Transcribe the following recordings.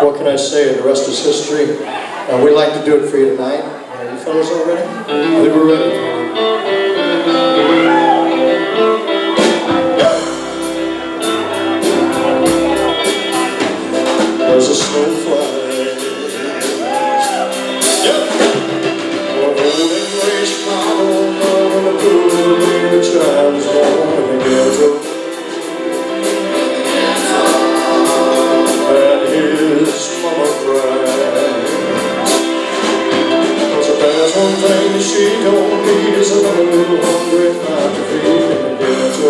what can I say? The rest is history. We'd like to do it for you tonight. Are you fellas all ready? I think we're ready. There's a snowflake. Yep. Well, golden race model, love and a cool baby child is born in the ghetto. And his mama cries. 'Cause if there's one thing she don't need is another little hungry mouth to feed in the ghetto.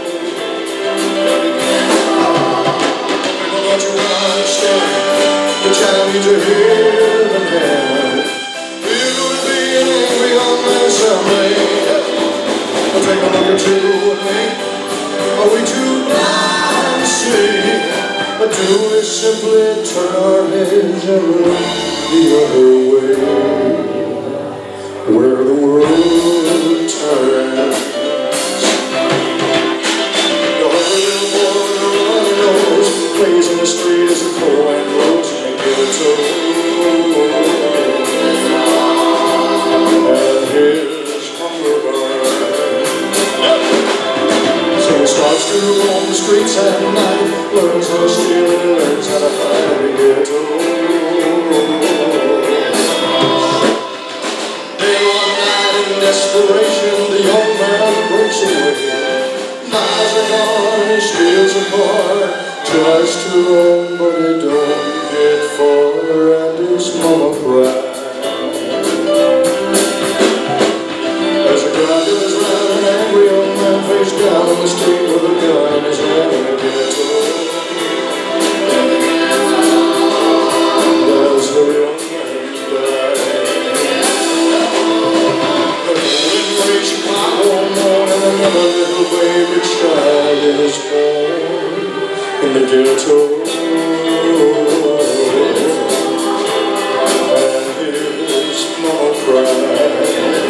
But you understand, the child needs a healing hand. We're gonna be an angry young man someday. But take a look at you and me. Are we too blind to see? Or do we simply turn our heads and look the other way? Where the world turns. Plays in the street as the cold wind blows in the ghetto. And his hunger burns. So he starts to roam the streets at night, learns how to steal and learns how to fight in the ghetto. Day one night in desperation, the young man breaks away. Knives are gone, he steals a car. Tries to run, but he don't get far, and his mama cries. As a guy goes round, an angry young man face down on the street with a gun in his hand in the ghetto. As the young man died, the golden race clock on morn, and another little baby child is born in the ghetto. And his mama cries.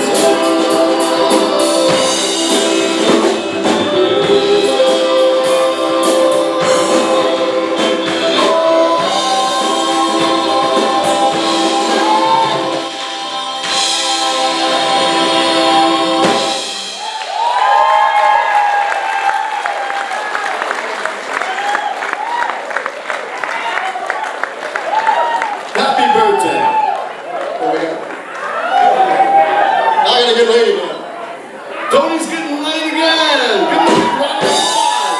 Get laid again. Tony's getting laid again. Good morning, round of applause.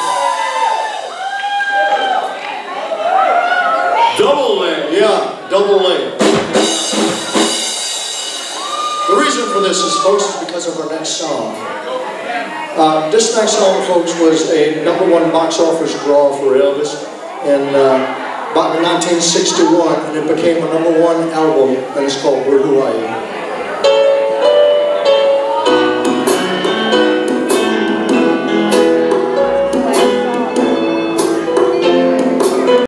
Double lay. Yeah, double lay. The reason for this is, folks, is because of our next song. This next song, folks, was a #1 box office draw for Elvis in about 1961, and it became a #1 album, and it's called Where Do I Am?